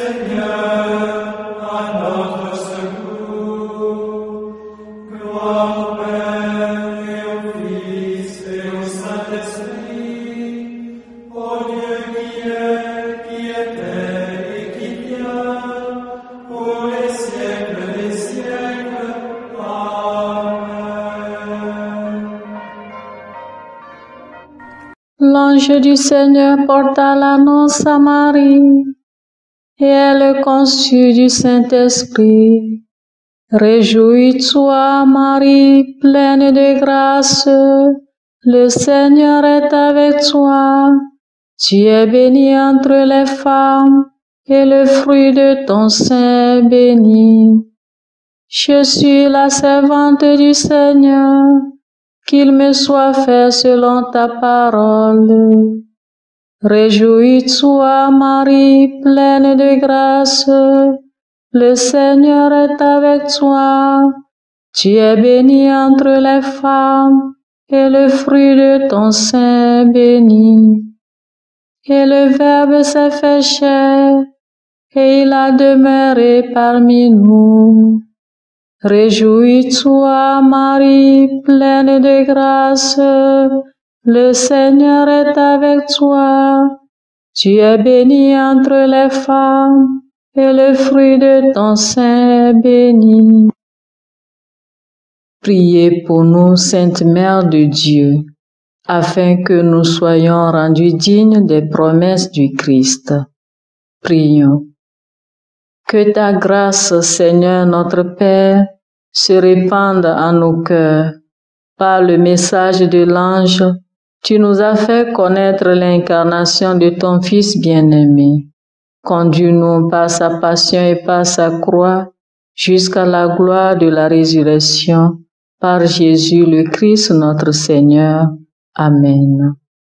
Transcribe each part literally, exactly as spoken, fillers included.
L'ange du Seigneur porta l'annonce à Marie, et elle conçut du Saint-Esprit. Réjouis-toi, Marie, pleine de grâce, le Seigneur est avec toi. Tu es bénie entre les femmes, et le fruit de ton sein est béni. Je suis la servante du Seigneur, qu'il me soit fait selon ta parole. Réjouis-toi, Marie, pleine de grâce, le Seigneur est avec toi. Tu es bénie entre les femmes, et le fruit de ton sein est béni. Et le Verbe s'est fait chair, et il a demeuré parmi nous. Réjouis-toi, Marie, pleine de grâce, le Seigneur est avec toi. Tu es bénie entre les femmes, et le fruit de ton sein est béni. Priez pour nous, Sainte Mère de Dieu, afin que nous soyons rendus dignes des promesses du Christ. Prions. Que ta grâce, Seigneur notre Père, se répande en nos cœurs. Par le message de l'ange, tu nous as fait connaître l'incarnation de ton Fils bien-aimé. Conduis-nous par sa passion et par sa croix jusqu'à la gloire de la résurrection, par Jésus le Christ notre Seigneur. Amen.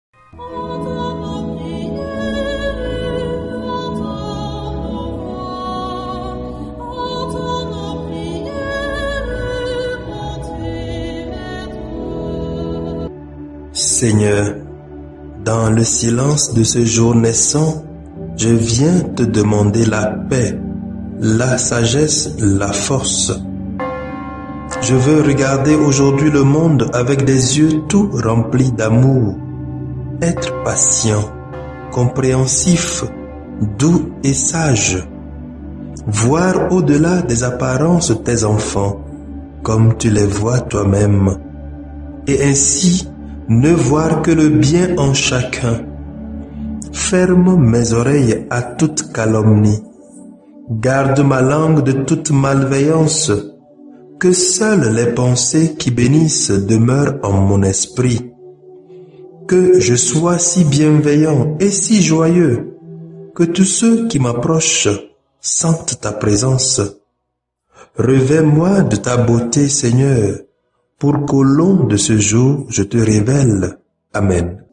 Seigneur, dans le silence de ce jour naissant, je viens te demander la paix, la sagesse, la force. Je veux regarder aujourd'hui le monde avec des yeux tout remplis d'amour, être patient, compréhensif, doux et sage, voir au-delà des apparences tes enfants, comme tu les vois toi-même, et ainsi ne voir que le bien en chacun. Ferme mes oreilles à toute calomnie. Garde ma langue de toute malveillance. Que seules les pensées qui bénissent demeurent en mon esprit. Que je sois si bienveillant et si joyeux, que tous ceux qui m'approchent sentent ta présence. Revêt-moi de ta beauté, Seigneur, pour qu'au long de ce jour, je te révèle. Amen.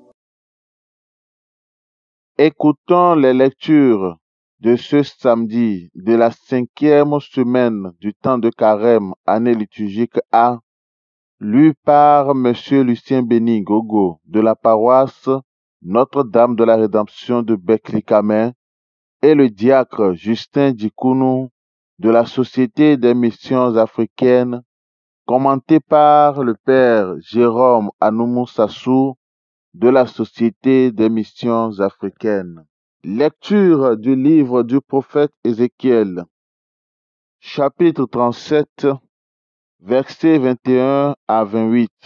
Écoutons les lectures de ce samedi de la cinquième semaine du temps de carême, année liturgique A, lu par Monsieur Lucien Béni Gogo de la paroisse Notre-Dame de la Rédemption de Bekli-Camin et le diacre Justin Dikounou de la Société des missions africaines, commenté par le père Jérôme Anoumou Sassou de la Société des missions africaines. Lecture du livre du prophète Ézéchiel, chapitre trente-sept, versets vingt et un à vingt-huit.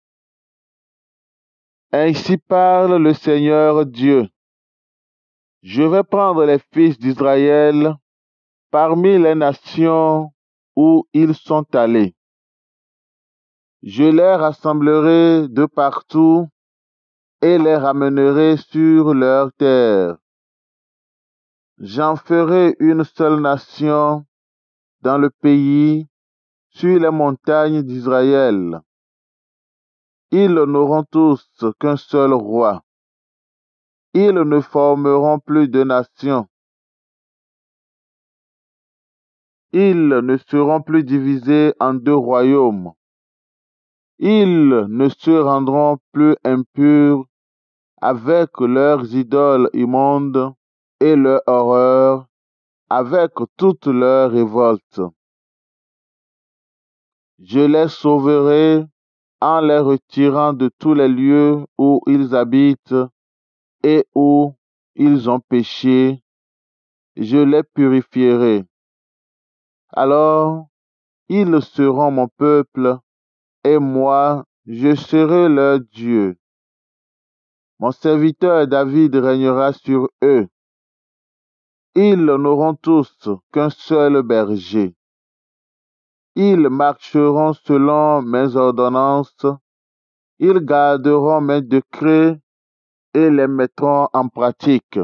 Ainsi parle le Seigneur Dieu. Je vais prendre les fils d'Israël parmi les nations où ils sont allés. Je les rassemblerai de partout et les ramènerai sur leur terre. J'en ferai une seule nation dans le pays, sur les montagnes d'Israël. Ils n'auront tous qu'un seul roi. Ils ne formeront plus de nation. Ils ne seront plus divisés en deux royaumes. Ils ne se rendront plus impurs avec leurs idoles immondes et leurs horreurs, avec toute leur révolte. Je les sauverai en les retirant de tous les lieux où ils habitent et où ils ont péché. Je les purifierai. Alors, ils seront mon peuple, et moi, je serai leur Dieu. Mon serviteur David régnera sur eux. Ils n'auront tous qu'un seul berger. Ils marcheront selon mes ordonnances. Ils garderont mes décrets et les mettront en pratique.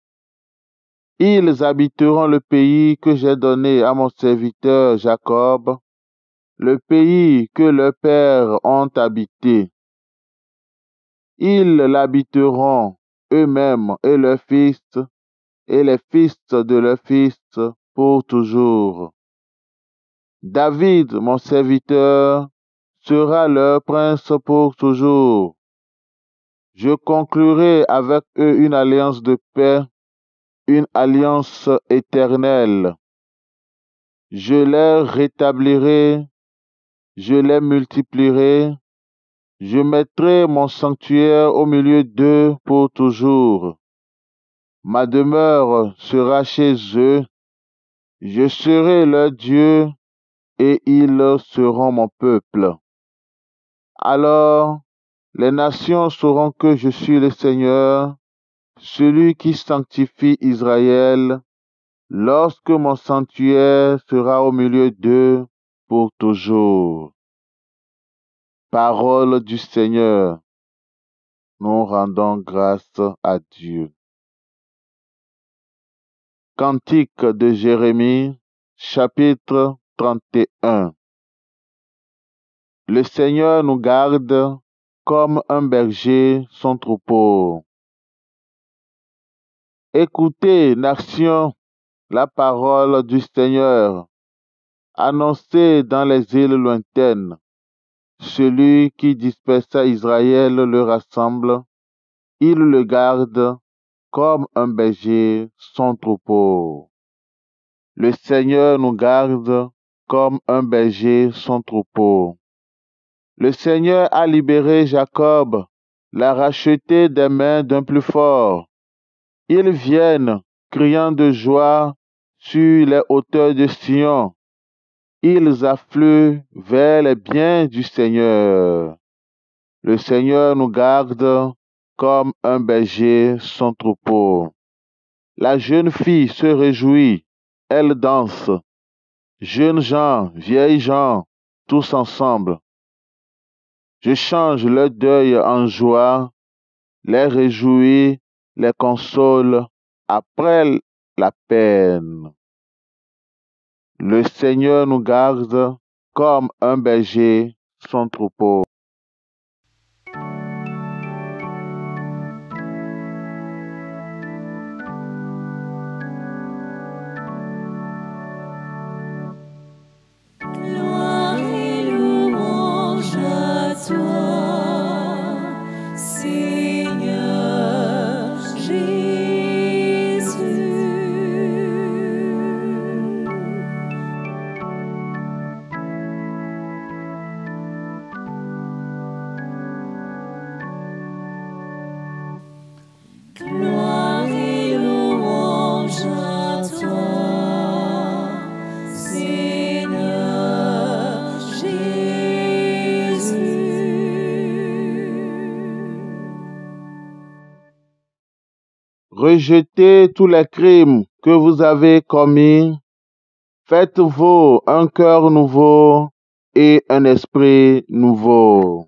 Ils habiteront le pays que j'ai donné à mon serviteur Jacob, le pays que leurs pères ont habité. Ils l'habiteront eux-mêmes et leurs fils, et les fils de leurs fils pour toujours. David, mon serviteur, sera leur prince pour toujours. Je conclurai avec eux une alliance de paix, une alliance éternelle. Je les rétablirai, je les multiplierai, je mettrai mon sanctuaire au milieu d'eux pour toujours. Ma demeure sera chez eux, je serai leur Dieu et ils seront mon peuple. Alors, les nations sauront que je suis le Seigneur, celui qui sanctifie Israël, lorsque mon sanctuaire sera au milieu d'eux pour toujours. Parole du Seigneur. Nous rendons grâce à Dieu. Cantique de Jérémie, chapitre trente et un. Le Seigneur nous garde comme un berger son troupeau. Écoutez, nation, la parole du Seigneur, annoncée dans les îles lointaines. Celui qui dispersa Israël le rassemble, il le garde comme un berger son troupeau. Le Seigneur nous garde comme un berger son troupeau. Le Seigneur a libéré Jacob, l'a racheté des mains d'un plus fort. Ils viennent, criant de joie, sur les hauteurs de Sion. Ils affluent vers les biens du Seigneur. Le Seigneur nous garde comme un berger son troupeau. La jeune fille se réjouit, elle danse. Jeunes gens, vieilles gens, tous ensemble. Je change leur deuil en joie, les réjouis, les console après la peine. Le Seigneur nous garde comme un berger son troupeau. Gloire et louange à toi, Seigneur Jésus. Gloire et louange à toi, Seigneur Jésus. Rejetez tous les crimes que vous avez commis. Faites-vous un cœur nouveau et un esprit nouveau.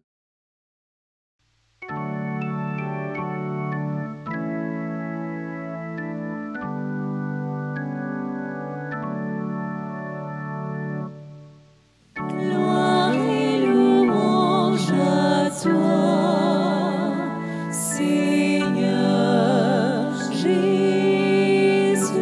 Gloire et louange à toi, Seigneur Jésus.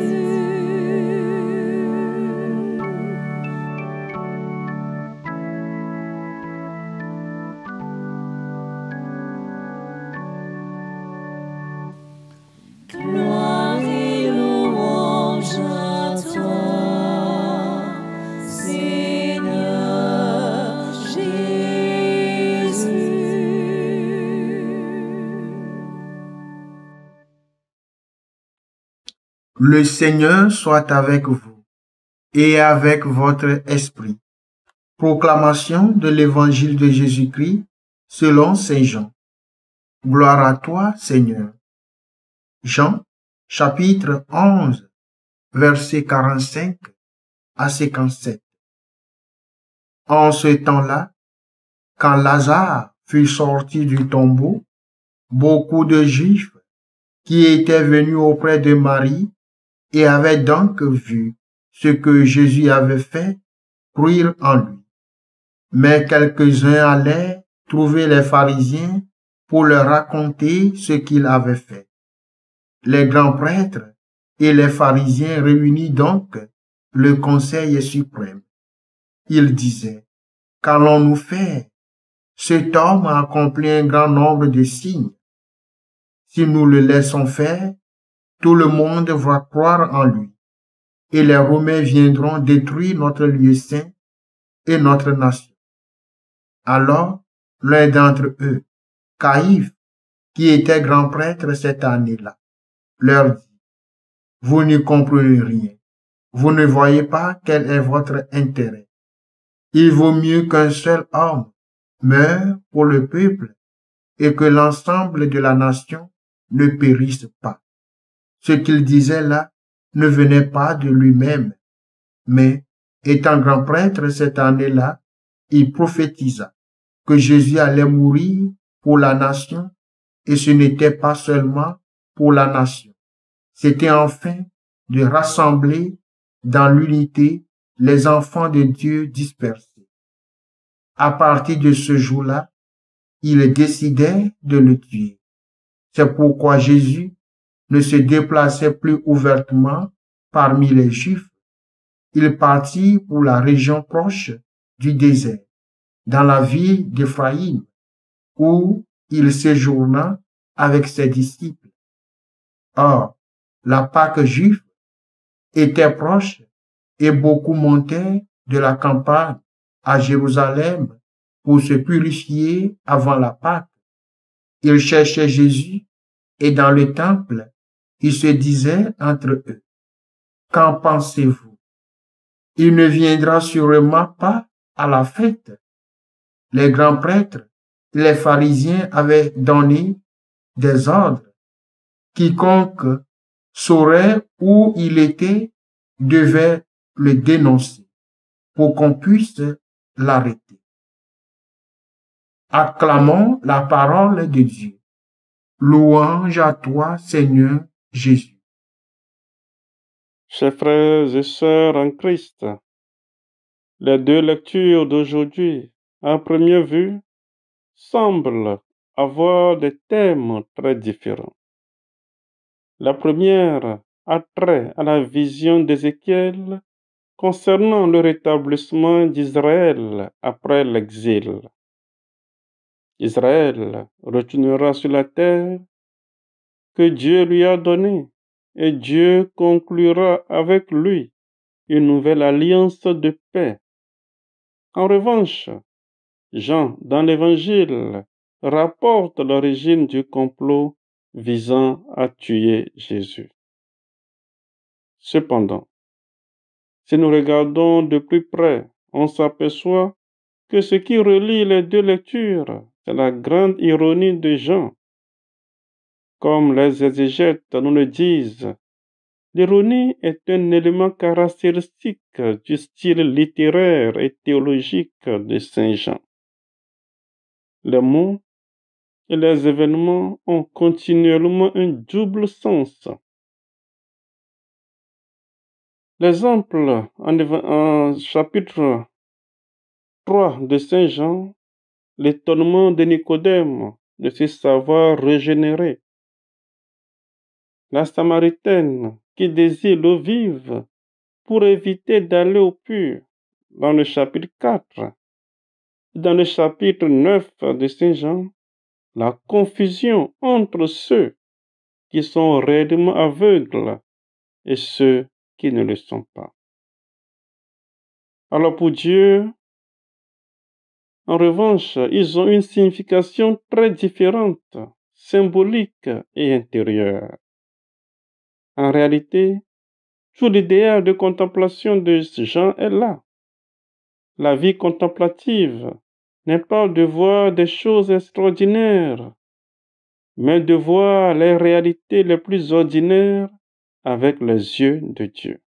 Le Seigneur soit avec vous et avec votre esprit. Proclamation de l'Évangile de Jésus-Christ selon saint Jean. Gloire à toi, Seigneur. Jean, chapitre onze, versets quarante-cinq à cinquante-sept. En ce temps-là, quand Lazare fut sorti du tombeau, beaucoup de Juifs qui étaient venus auprès de Marie et avaient donc vu ce que Jésus avait fait, crurent en lui. Mais quelques-uns allaient trouver les pharisiens pour leur raconter ce qu'il avait fait. Les grands prêtres et les pharisiens réunis donc le conseil suprême. Ils disaient: qu'allons-nous faire? Cet homme a accompli un grand nombre de signes. Si nous le laissons faire, tout le monde va croire en lui, et les Romains viendront détruire notre lieu saint et notre nation. Alors, l'un d'entre eux, Caïphe, qui était grand prêtre cette année-là, leur dit: vous n'y comprenez rien. Vous ne voyez pas quel est votre intérêt. Il vaut mieux qu'un seul homme meure pour le peuple et que l'ensemble de la nation ne périsse pas. Ce qu'il disait là ne venait pas de lui-même, mais, étant grand prêtre cette année-là, il prophétisa que Jésus allait mourir pour la nation, et ce n'était pas seulement pour la nation. C'était enfin de rassembler dans l'unité les enfants de Dieu dispersés. À partir de ce jour-là, il décidait de le tuer. C'est pourquoi Jésus ne se déplaçait plus ouvertement parmi les Juifs. Il partit pour la région proche du désert, dans la ville d'Éphraïm, où il séjourna avec ses disciples. Or, la Pâque juive était proche et beaucoup montaient de la campagne à Jérusalem pour se purifier avant la Pâque. Ils cherchaient Jésus et dans le temple, ils se disaient entre eux: qu'en pensez-vous? Il ne viendra sûrement pas à la fête. Les grands prêtres et les pharisiens avaient donné des ordres. Quiconque saurait où il était devait le dénoncer pour qu'on puisse l'arrêter. Acclamons la parole de Dieu. Louange à toi, Seigneur Jésus. Chers frères et sœurs en Christ, les deux lectures d'aujourd'hui, à première vue, semblent avoir des thèmes très différents. La première a trait à la vision d'Ézéchiel concernant le rétablissement d'Israël après l'exil. Israël retournera sur la terre que Dieu lui a donnée, et Dieu conclura avec lui une nouvelle alliance de paix. En revanche, Jean, dans l'Évangile, rapporte l'origine du complot visant à tuer Jésus. Cependant, si nous regardons de plus près, on s'aperçoit que ce qui relie les deux lectures, c'est la grande ironie de Jean. Comme les exégètes nous le disent, l'ironie est un élément caractéristique du style littéraire et théologique de saint Jean. Les mots et les événements ont continuellement un double sens. L'exemple en, en chapitre trois de saint Jean, l'étonnement de Nicodème de se savoir régénéré. La Samaritaine qui désire l'eau vive pour éviter d'aller au puits, dans le chapitre quatre. Dans le chapitre neuf de saint Jean, la confusion entre ceux qui sont réellement aveugles et ceux qui ne le sont pas. Alors pour Dieu, en revanche, ils ont une signification très différente, symbolique et intérieure. En réalité, Tout l'idéal de contemplation de Jean est là. La vie contemplative n'est pas de voir des choses extraordinaires, mais de voir les réalités les plus ordinaires avec les yeux de Dieu.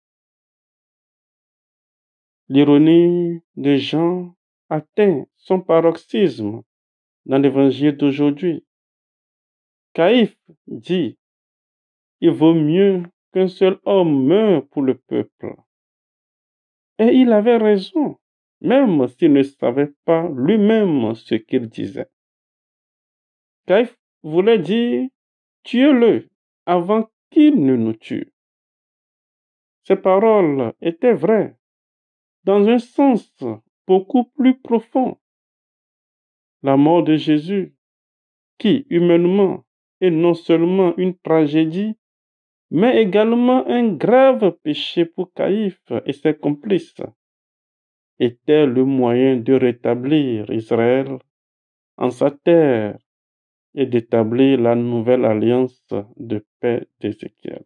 L'ironie de Jean atteint son paroxysme dans l'évangile d'aujourd'hui. Caïphe dit, « Il vaut mieux qu'un seul homme meure pour le peuple. » Et il avait raison, même s'il ne savait pas lui-même ce qu'il disait. Caïphe voulait dire, « Tuez-le avant qu'il ne nous tue. » Ces paroles étaient vraies, dans un sens beaucoup plus profond. La mort de Jésus, qui humainement est non seulement une tragédie, mais également un grave péché pour Caïphe et ses complices, était le moyen de rétablir Israël en sa terre et d'établir la nouvelle alliance de paix d'Ézéchiel.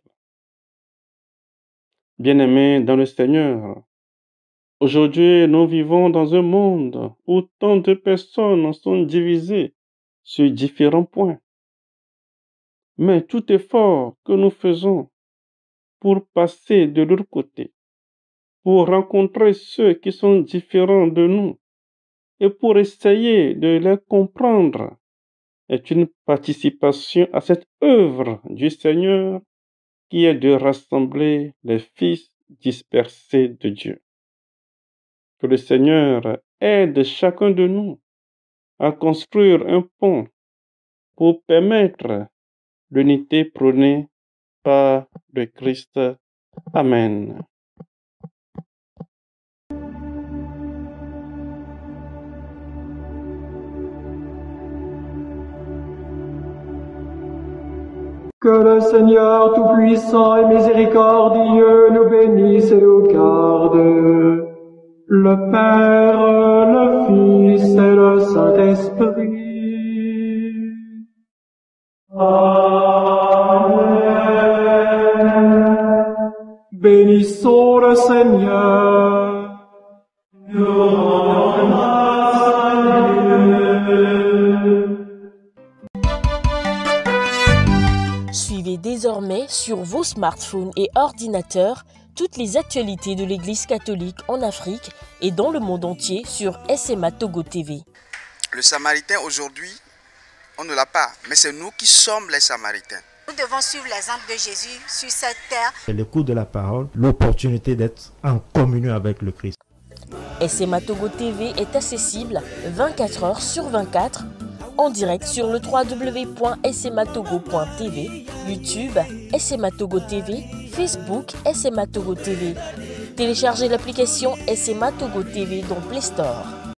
Bien-aimés dans le Seigneur, aujourd'hui nous vivons dans un monde où tant de personnes sont divisées sur différents points. Mais tout effort que nous faisons pour passer de l'autre côté, pour rencontrer ceux qui sont différents de nous et pour essayer de les comprendre est une participation à cette œuvre du Seigneur qui est de rassembler les fils dispersés de Dieu. Que le Seigneur aide chacun de nous à construire un pont pour permettre l'unité prônée par le Christ. Amen. Que le Seigneur Tout-Puissant et Miséricordieux nous bénisse et nous garde, le Père, le Fils et le Saint-Esprit. Amen. Bénissons le Seigneur. Nous rendons grâce à Dieu. Suivez désormais sur vos smartphones et ordinateurs toutes les actualités de l'Église catholique en Afrique et dans le monde entier sur S M A Togo T V. Le Samaritain aujourd'hui, on ne l'a pas, mais c'est nous qui sommes les Samaritains. Nous devons suivre l'exemple de Jésus sur cette terre. L'écoute de la parole, l'opportunité d'être en communion avec le Christ. S M A Togo T V est accessible vingt-quatre heures sur vingt-quatre en direct sur le w w w point s m a togo point t v, YouTube S M A Togo T V, Facebook S M A Togo T V. Téléchargez l'application S M A Togo T V dans Play Store.